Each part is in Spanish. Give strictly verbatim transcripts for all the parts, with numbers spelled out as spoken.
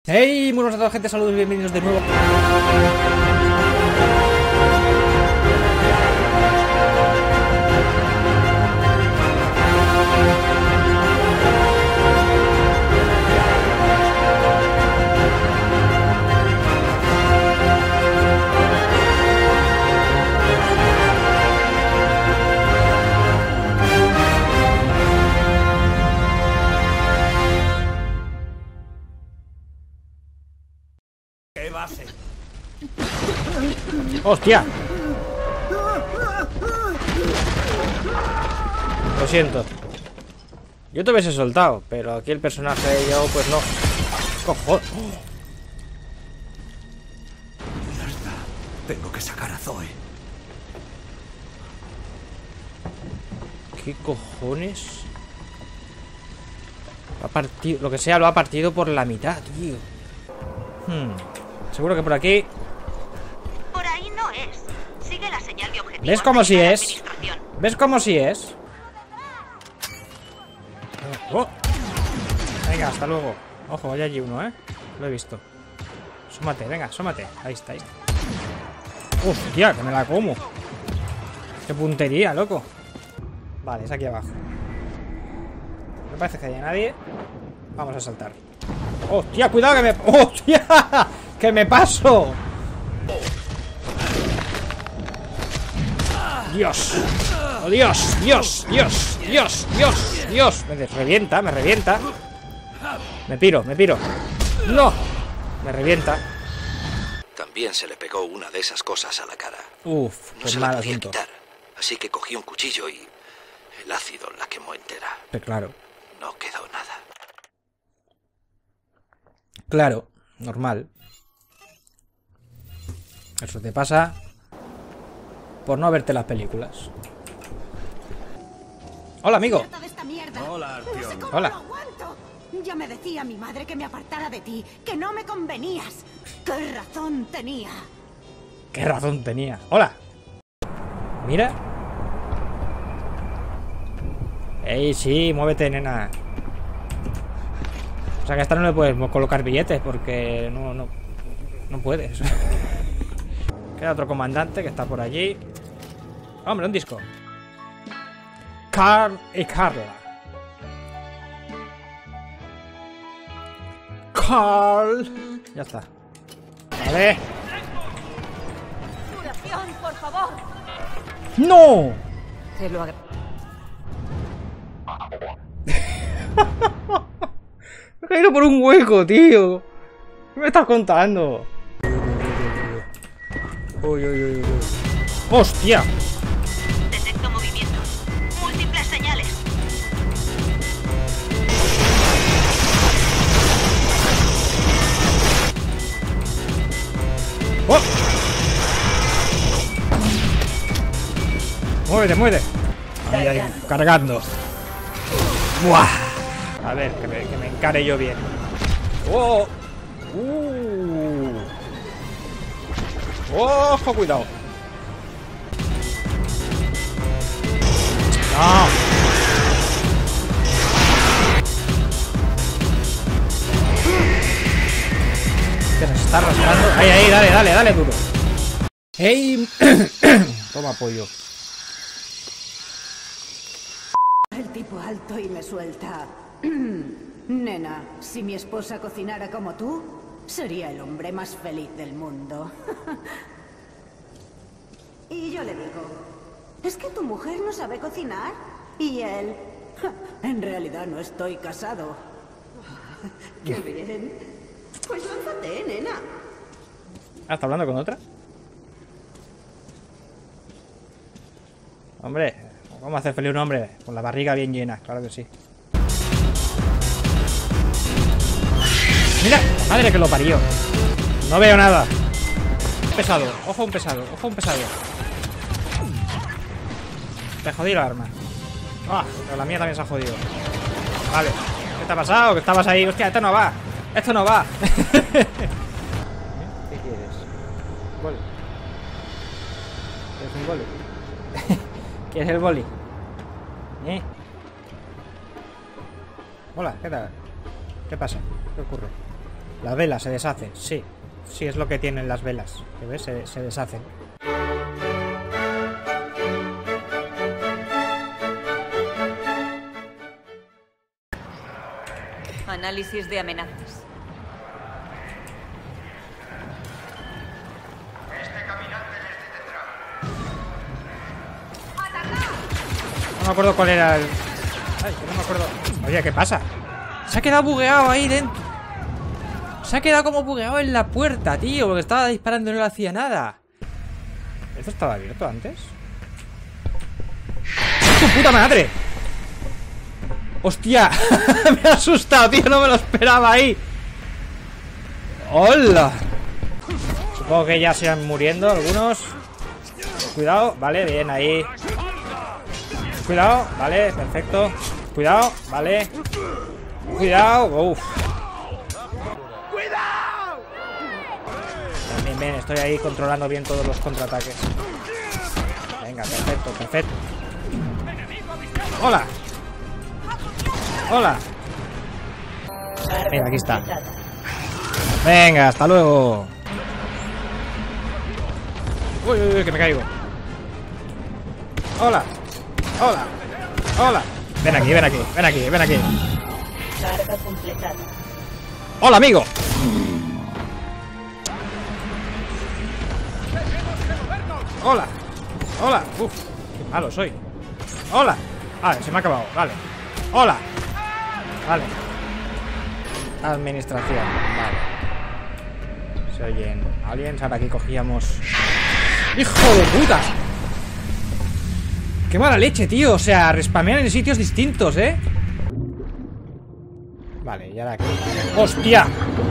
Hey, muy buenas a toda gente, saludos y bienvenidos de nuevo. ¿Qué base? ¡Hostia! Lo siento. Yo te hubiese soltado, pero aquí el personaje de yo, pues no. ¡Cojones! Ya está. Tengo que sacar a Zoe. ¿Qué cojones? Lo ha partido, lo que sea, lo ha partido por la mitad, tío. Hmm. Seguro que por aquí. Por ahí no es. Sigue la señal de objetivo. ¿Ves cómo si hasta es? la administración. ¿Ves cómo si es? Oh. Venga, hasta luego. Ojo, hay allí uno, ¿eh? Lo he visto. Sómate, venga, sómate. Ahí está, ahí está. Hostia, que me la como. Qué puntería, loco. Vale, es aquí abajo. No parece que haya nadie. Vamos a saltar. ¡Hostia, cuidado que me... ¡Hostia! ¡Que me paso! ¡Dios! ¡Oh, Dios! ¡Dios! ¡Dios! ¡Dios! ¡Dios! ¡Dios! Me revienta, me revienta. Me piro, me piro. ¡No! Me revienta. También se le pegó una de esas cosas a la cara. Uf, No pues se la mal podía asunto. quitar, así que cogí un cuchillo y el ácido la quemó entera. Pero claro. No quedó nada. Claro, normal. Eso te pasa por no verte las películas. Hola, amigo. Harta de esta mierda. Hola, No sé Artyom. cómo Hola. lo aguanto. Ya me decía mi madre que me apartara de ti, que no me convenías. ¿Qué razón tenía? ¿Qué razón tenía? Hola. Mira. Ey, sí, muévete, nena. O sea que a esta no le puedes colocar billetes porque no, no, no puedes. Queda otro comandante que está por allí. Hombre, un disco. Carl y Carla. Carl. Ya está. Vale. Duración, por favor. ¡No! Te lo agradezco. Me he caído por un hueco, tío. ¿Qué me estás contando? Uy, uy, uy, uy. ¡Hostia! Detecto movimientos. Múltiples señales. ¡Oh! Muévete, muévete. Ahí, ahí, cargando. ¡Buah! A ver, que me, que me encare yo bien. ¡Oh! ¡Uh! ¡Ojo, cuidado! ¡No! Que se está arrastrando. ¡Ahí, ahí! ¡Dale, dale, dale, duro! ¡Hey! Toma pollo. El tipo alto y me suelta. Nena, si mi esposa cocinara como tú, sería el hombre más feliz del mundo. Y yo le digo, ¿es que tu mujer no sabe cocinar? Y él, en realidad no estoy casado. ¡Qué bien! Pues lánzate, nena. Ah, ¿está hablando con otra? Hombre, ¿cómo hacer feliz un hombre? Con la barriga bien llena, claro que sí. ¡Mira! ¡Madre que lo parió! No veo nada. Un pesado, ojo un pesado, ojo un pesado. Te jodí la arma. Ah, pero la mía también se ha jodido. Vale. ¿Qué te ha pasado? Que estabas ahí. Hostia, esto no va. Esto no va. ¿Qué quieres? Boli. ¿Quieres un boli? ¿Quieres el boli? ¿Eh? Hola, ¿qué tal? ¿Qué pasa? ¿Qué ocurre? Las velas se deshacen, sí. Sí, es lo que tienen las velas. ¿Que ves? Se, se deshacen. Análisis de amenazas. No me acuerdo cuál era el... Ay, que no me acuerdo. Oye, ¿qué pasa? Se ha quedado bugueado ahí dentro. Se ha quedado como bugueado en la puerta, tío. Porque estaba disparando y no le hacía nada. ¿Esto estaba abierto antes? ¡Tu puta madre! ¡Hostia! Me ha asustado, tío. No me lo esperaba ahí. ¡Hola! Supongo que ya se van muriendo algunos. Cuidado, vale, bien ahí. Cuidado, vale, perfecto. Cuidado, vale. Cuidado, uff. ¡Cuidado! Bien, bien, estoy ahí controlando bien todos los contraataques. Venga, perfecto, perfecto. ¡Hola! ¡Hola! Venga, aquí está. Venga, hasta luego. Uy, uy, uy, que me caigo. Hola. Hola. Hola. Ven aquí, ven aquí, ven aquí, ven aquí. Carga completada. Hola, amigo. Hola. Hola. Uf, qué malo soy. Hola. Ah, se me ha acabado, vale. Hola. Vale. Administración, vale. Se oyen aliens, ahora aquí cogíamos... ¡Hijo de puta! ¡Qué mala leche, tío! O sea, respamean en sitios distintos, ¿eh? Vale, y ahora aquí... ¡Hostia!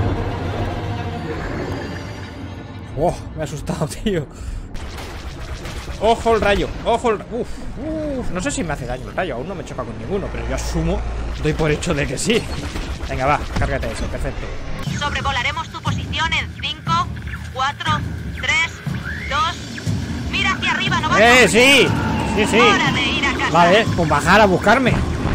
¡Oh! Me ha asustado, tío. ¡Ojo el rayo! ¡Ojo el... Uf, uf! No sé si me hace daño el rayo. Aún no me choca con ninguno, pero yo asumo... Doy por hecho de que sí. Venga, va. Cárgate eso. Perfecto. Sobrevolaremos tu posición en cinco, cuatro, tres, dos... ¡Mira hacia arriba, no vas! ¡Eh, sí! Sí, sí. Hora de ir a casa. Vale, pues bajar a buscarme.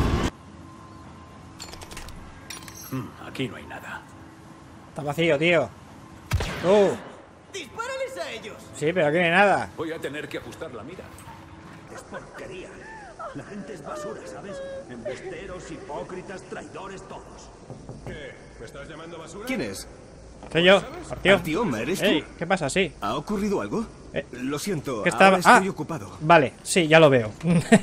Mm, aquí no hay nada. Está vacío, tío. Tú. ¡Dispárales a ellos! Sí, pero aquí no hay nada. Voy a tener que ajustar la mira. Es porquería. La gente es basura, ¿sabes? Embusteros, hipócritas, traidores, todos. ¿Qué? ¿Me estás llamando basura? ¿Quién es? Soy yo, tío. Artyom, ¿eres tú? Ey, ¿qué pasa? Sí. ¿Ha ocurrido algo? Eh, Lo siento, ¿Qué estaba? ahora estoy Ah, ocupado. vale, sí, ya lo veo.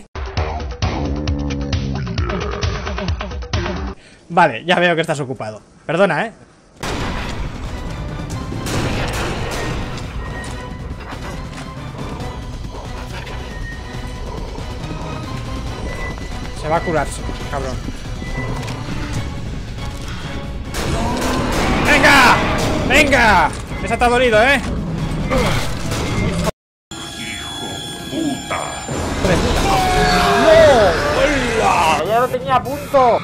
Vale, ya veo que estás ocupado. Perdona, ¿eh? Se va a curarse, cabrón. ¡Venga! ¡Venga! Esa te ha dolido, ¿eh? ¡Puta! ¡No! ¡Hola! ¡Ya lo tenía a punto!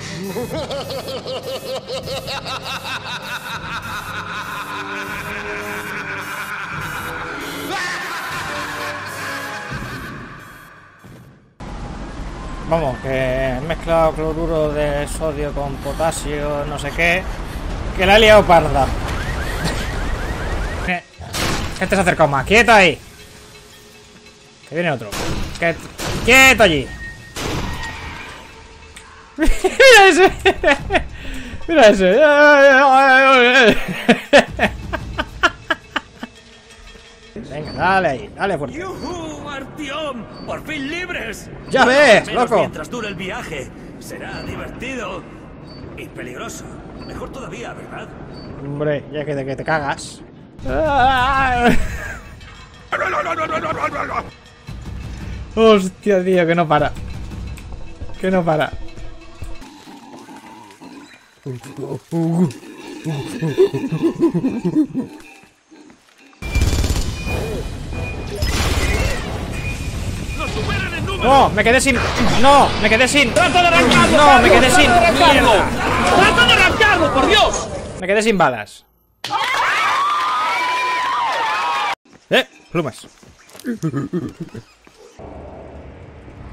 Vamos, que he mezclado cloruro de sodio con potasio, no sé qué. Que la he liado parda. ¿Qué te has acercado más? ¡Quieto ahí! Que viene otro. Que... ¡Quieto allí! ¡Mira ese! ¡Mira ese! Venga, dale ahí, dale fuerte. ¡Yuhu, Artyom! ¡Por fin libres! ¡Ya ves, Menos loco! mientras dure el viaje. Será divertido y peligroso. Mejor todavía, ¿verdad? Hombre, ya que te, que te cagas. Hostia, tío, que no para. Que no para. No, me quedé sin. No, me quedé sin. No, me quedé sin. Mierda. ¡Trata de arrancarlo, por Dios! Me quedé sin balas. Eh, plumas.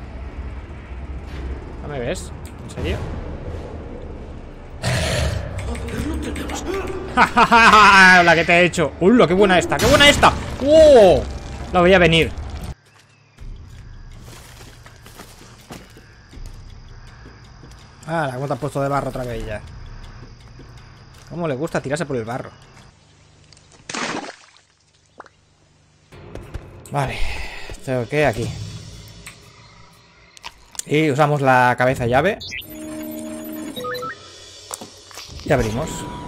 ¿No me ves? ¿En serio? La que te he hecho. ¡Ulo, qué buena esta! ¡Qué buena esta! ¡Oh! La voy a venir. Ah, la cómo te has puesto de barro otra vez ya. Cómo le gusta tirarse por el barro. Vale. Tengo que aquí. Y usamos la cabeza llave. Y abrimos.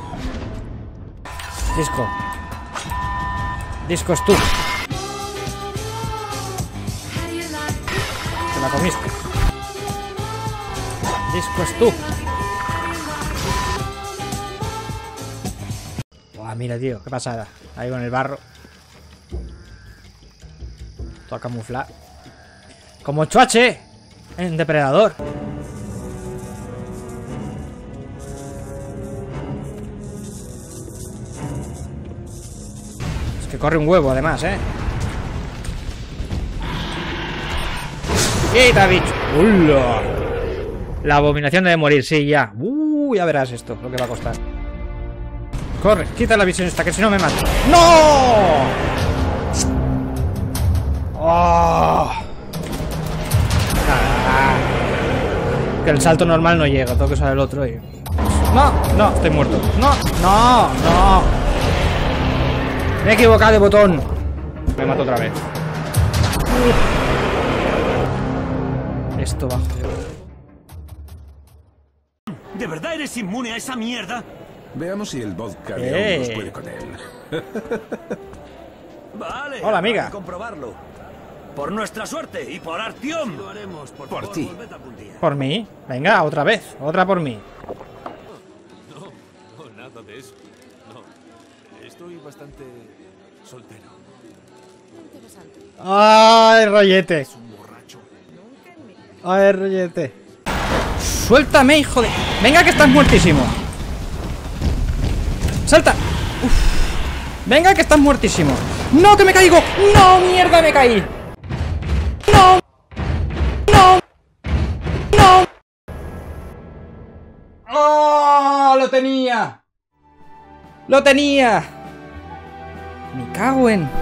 Disco. Discos tú. Te la comiste. Discos tú. Buah, mira, tío, qué pasada. Ahí con el barro. Todo camuflar. Como Chuache en Depredador. Es que corre un huevo, además, ¿eh? ¡Quita, bicho! ¡Ulo! La abominación debe morir, sí, ya. Uh, ya verás esto, lo que va a costar. Corre, quita la visión esta, que si no me mata. ¡No! ¡Oh! Ah, que el salto normal no llega, tengo que usar el otro y... No, no, estoy muerto. No, no, no. Me he equivocado de botón. Me mato otra vez. Uf. Esto bajo. ¿De verdad eres inmune a esa mierda? Veamos si el vodka Eh. de hongos puede con él. Vale. Hola, amiga. habrá que comprobarlo. Por nuestra suerte y por Artyom. Lo haremos, por, Por favor, ti. volved algún día. Por mí. Venga, otra vez. Otra por mí. No, nada de eso. No. Estoy bastante soltero. Ay, rollete. Es un borracho. Ay, rollete. Suéltame, hijo de... Venga, que estás muertísimo. Salta. Uf. Venga, que estás muertísimo. No, que me caigo. No, mierda, me caí. No. No. No. ¡Oh! Lo tenía. Lo tenía. Me cago en...